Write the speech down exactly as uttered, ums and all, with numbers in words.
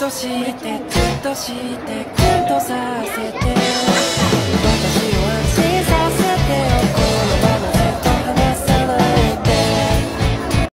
してずっとしてキュンとさせて